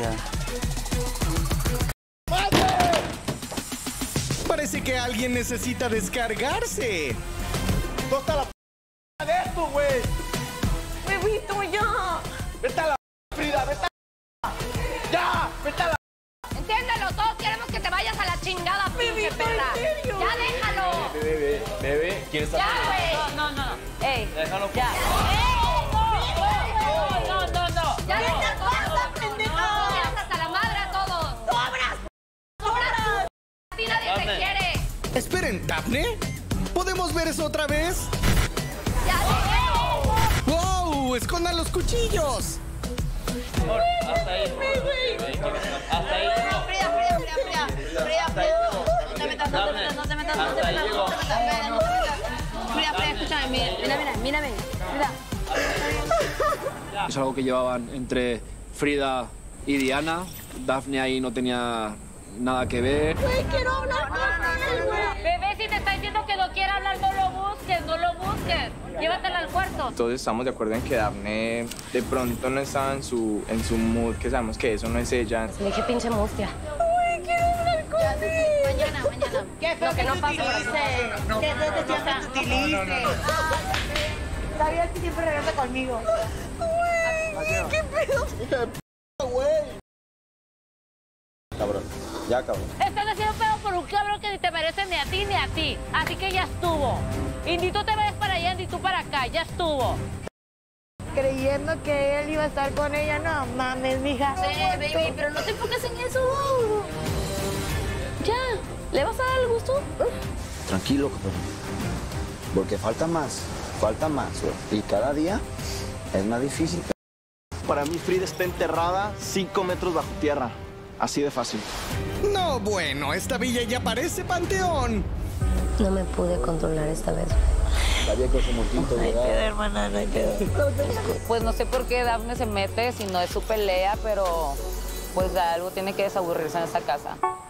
ya. Parece que alguien necesita descargarse. ¿Dónde está la p de esto, güey? Bebito, ya. Vete a la Frida, vete a la... ¡Ya! ¡Vete a la... Entiéndelo, todos queremos que te vayas a la chingada, pinche perra. Ya déjalo. Bebé, ¿quieres estar? Ya, güey. No. Ey. Déjalo. Ya. No. Ya no te pasa, pendejo. Tienes hasta la madre a todos. ¡Sobras! A ti nadie te quiere. Esperen, ¿Dafne? ¿Podemos ver eso otra vez? Ya déjalo. ¡Wow! ¡Escondan los cuchillos! Hasta ahí. Hasta ahí. Frida. No te metas. Frida, escúchame, mírame. Frida. Es algo que llevaban entre Frida y Diana. Dafne ahí no tenía nada que ver. Quiero hablar con él, güey. Bebé, si te está diciendo que no quiere hablar, no lo busques. Llévatela al cuarto. Todos estamos de acuerdo en que Dafne de pronto no estaba en su mood, que sabemos que eso no es ella. Me dije pinche mustia. Uy, quiero hablar con él. Mañana. ¿Qué fue que no pasa? Que desde siempre te utilice. Sabías que siempre regresa conmigo. Uy, qué pedo. Cabrón, ya cabrón. Estás haciendo pedo por un cabrón que ni te merece ni a ti ni a ti. Así que ya estuvo. Y ni tú te vayas para allá ni tú para acá. Ya estuvo. Creyendo que él iba a estar con ella. No mames, mija. Sí, baby, pero no te enfoques en eso. Ya. ¿Le vas a dar el gusto? Tranquilo, cabrón. Porque falta más, güey. Y cada día es más difícil. Para mí, Frida está enterrada 5 metros bajo tierra. Así de fácil. No, bueno, esta villa ya parece panteón. No me pude controlar esta vez. Sabía que ese montito llegaba. Hermana, no hay pedo. Pues no sé por qué Dafne se mete si no es su pelea, pero pues algo tiene que desaburrirse en esta casa.